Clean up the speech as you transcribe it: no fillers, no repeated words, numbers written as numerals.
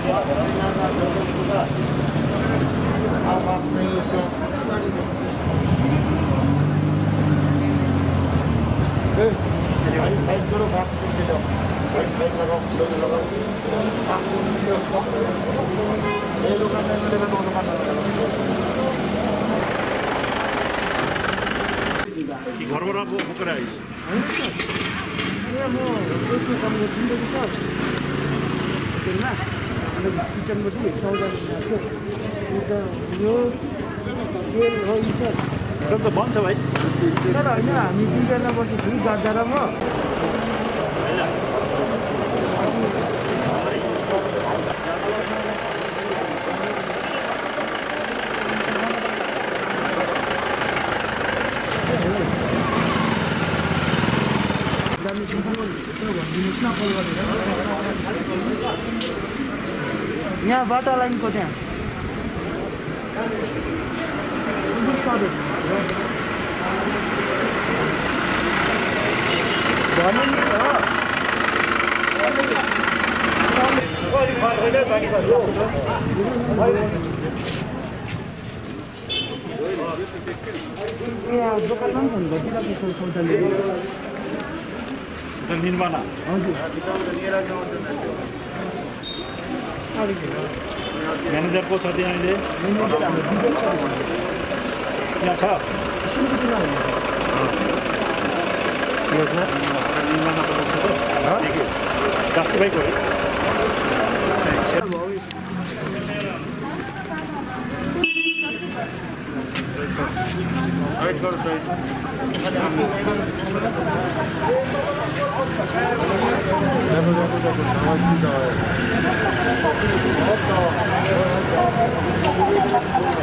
घरबाट बोकेर आइस यहाँ म यसको काम जिन्दगी छ होटेलमा अन्त किचनबाट सौदा थियो यो तेल हो यी छ त बन्छ भाइ तर होइन हामी दुईजना बसेको छु गर्दा र म यहाँ बाटा लाइनको त्यहाँ यहाँ दोकानमा पनि फोन गरिदिरहेको छ सौदा निर्माण हजुर म्यानेजर को छ त्यहाँले यहाँ छ जास्ती भाइको है